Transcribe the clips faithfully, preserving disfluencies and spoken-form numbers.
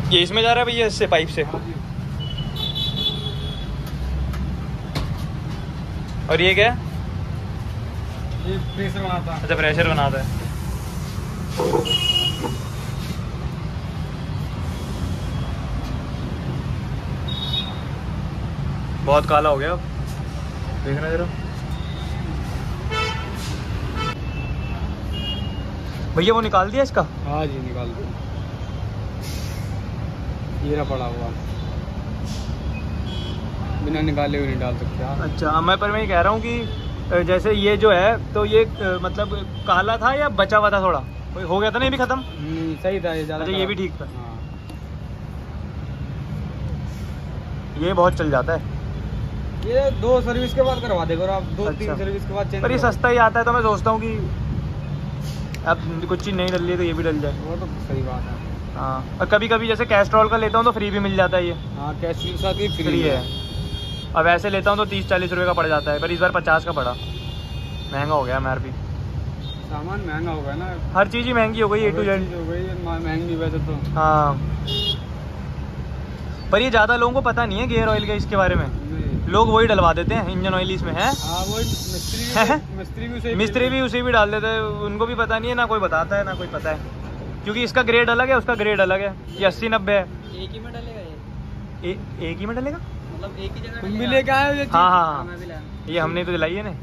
ये इसमें जा रहा है भैया, इससे पाइप से। और ये क्या है? ये प्रेशर बनाता है। अच्छा, प्रेशर बनाता है। बहुत काला हो गया अब, देखना जरा। भैया वो निकाल दिया इसका? हाँ जी निकाल दो, ये रहा पड़ा हुआ, बिना निकाले हुए नहीं डाल सकते आप। अच्छा, मैं पर मैं ये कह रहा हूँ कि जैसे ये जो है तो ये मतलब काला था या बचा हुआ था थोड़ा? हो गया था ना ये भी खत्म? नहीं सही था ये ज़्यादा। अच्छा, ये भी ठीक था। हाँ। ये बहुत चल जाता है। ये दो सर्विस के बाद करवा देगा और आप दो अच्छा। तीन सर्विस के बाद चेंज। पर ये सस्ता ही आता है तो मैं सोचता हूँ कि अब कुछ चीज़ नहीं डल रही है तो ये भी डल जाए। वो तो सही बात है। हाँ, और कभी कभी जैसे कैस्ट्रॉल का लेता हूँ तो फ्री भी मिल जाता है ये। हाँ कैस्ट्रॉल के साथ ही फ्री, फ्री है। अब ऐसे लेता हूँ तो तीस चालीस रुपये का पड़ जाता है, पर इस बार पचास का पड़ा। महंगा हो गया मैर भी, सामान महंगा हो गया ना, हर चीज़ ही महंगी हो गई, ए टू जेड हो गई महंगी वैसे तो। हाँ, पर ये ज़्यादा लोगों को पता नहीं है गियर ऑयल के इसके बारे में। लोग वही डलवा देते हैं, इंजन ऑयल इसमें है। हाँ वो मिस्त्री भी, मिस्त्री भी उसे मिस्त्री भी उसी भी डाल देते हैं, उनको भी पता नहीं है, ना कोई बताता है ना कोई पता है, क्योंकि इसका ग्रेड अलग है, उसका ग्रेड अलग है। ये अस्सी नब्बे है। एक ही में डलेगा ये? ए, एक ही में डलेगा, मतलब एक ही जगह तुम भी लेके आए हो ये चीज़? हाँ हाँ, मैं भी लाया। ये हमने तो दिलाई है ना।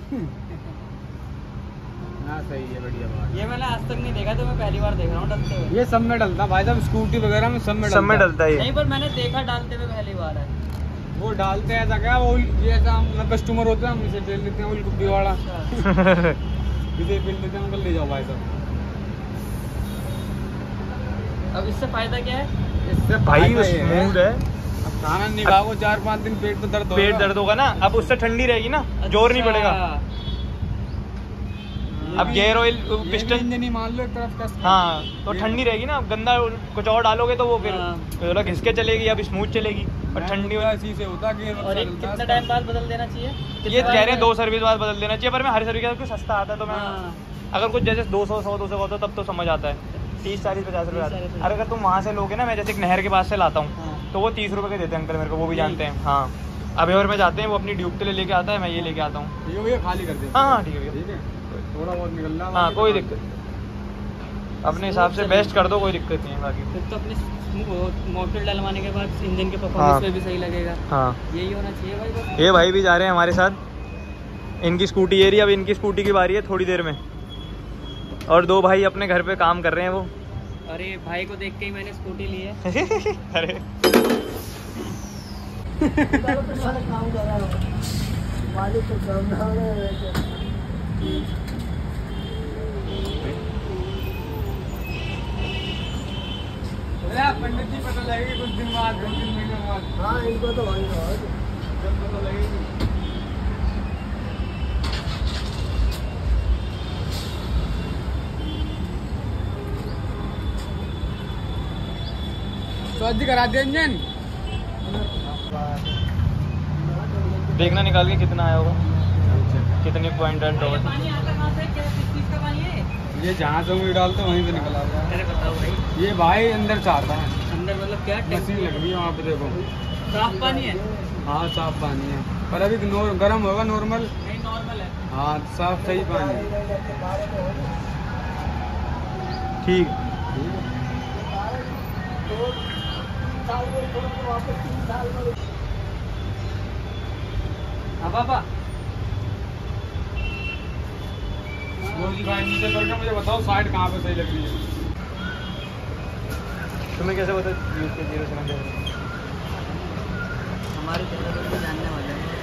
हाँ सही है, बढ़िया बात। ये मैंने आज तक नहीं देखा, तो मैं पहली बार देख रहा हूँ डलते हुए। ये सब में डलता भाई साहब, स्कूटी वगैरह में सब में सब में डलता है ये। नहीं, पर मैंने देखा डालते हुए पहली बार है। वो डालते हैं ऐसा क्या, वो ये ऐसा हम कस्टमर होते हैं, हम इसे बेच लेते हैं, वो कुब्बी वाला इसे बेच लेते हैं, हम ले जाओ भाई साहब। अब इससे फायदा क्या है? इससे भाई फायदा ये स्मूथ है। अब खाना नहीं खाओ चार पाँच दिन, पेट तो दर्द होगा। पेट दर्द होगा ना, अब उससे ठंडी रहेगी ना, जोर नहीं पड़ेगा। अब गियर ऑयल पिस्टन इंजन ही मान लो एक तरफ का। हाँ, तो ठंडी रहेगी ना, गंदा कुछ और डालोगे तो वो फिर हाँ। थोड़ा घिसके चलेगी, अब स्मूथ चलेगी। और ठंडी ऐसी से होता कि और एक कितना टाइम बाद बदल देना चाहिए? ये कह रहे हैं दो सर्विस बाद बदल देना चाहिए, पर मैं हर सर्विस का कुछ सस्ता आता है तो मैं हाँ। अगर कुछ जैसे दो सौ सौ दो सौ होता तब तो समझ आता है। तीस चालीस पचास रुपये आता है। अरे अगर तुम वहाँ से लोगे ना, मैं जैसे एक नहर के पास से लाता हूँ हाँ। तो वो तीस रुपये के देते हैं अंकल मेरे को, वो भी जानते हैं। हाँ, अभी और में जाते हैं, वो अपनी ड्यूब के लिए लेके आता है, मैं ये लेके आता हूँ। ठीक है भैया, खाली कर दे। हाँ हाँ ठीक है भैया, ठीक है, थोड़ा बहुत निकल रहा है। हाँ कोई दिक्कत, अपने हिसाब से बेस्ट कर दो, कोई दिक्कत नहीं है। बाकी फिर तो अपने मोटर डलवाने के बाद इंजन के हाँ। परफॉर्मेंस में भी सही लगेगा। हाँ, यही होना चाहिए भाई बस। ये भाई भी जा रहे हैं हमारे साथ, इनकी स्कूटी ये रही, अब इनकी स्कूटी की बारी है थोड़ी देर में। और दो भाई अपने घर पे काम कर रहे हैं वो। अरे भाई को देख के ही मैंने स्कूटी ली है। अरे पंडित जी पता लगेगी कुछ दिन बाद, दो तीन महीने बाद। हाँ इनको तो वही जब पता लगेगी। तो करा दे इंजन, देखना निकाल के कितना आया होगा, कितने पॉइंट है टोटल। पानी आता कहाँ से? क्या किस चीज़ का पानी है? ये जहाँ से उंगली डालते वहीं से निकल आता है। अरे बताओ भाई, ये भाई अंदर चाहता है, अंदर मतलब क्या मशीन लग रही है वहाँ पे, देखो साफ पानी है? हाँ साफ पानी है, पर अभी नोर गर्म होगा नॉर्मल। नहीं नॉर्मल है। हाँ साफ सही पानी है। ठीक, हाँ पापा, भाई नीचे करके मुझे बताओ साइड कहाँ पे सही लग रही है। तुम्हें कैसे पता यूज के जीरो से हमारे जानने वाले हैं।